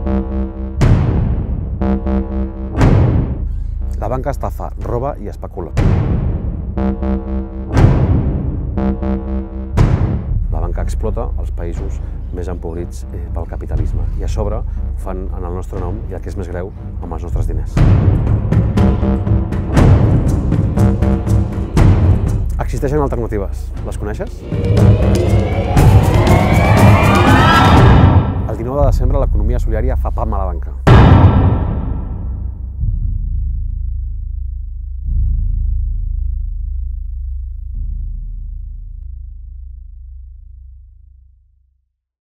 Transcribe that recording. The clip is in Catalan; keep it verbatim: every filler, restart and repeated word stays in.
La banca estafa, roba i especula. La banca explota els països més empobrits pel capitalisme i a sobre ho fan en el nostre nom i el que és més greu, amb els nostres diners. Existeixen alternatives. Les coneixes? El dinou de desembre l'economia solidària fa pam a la banca.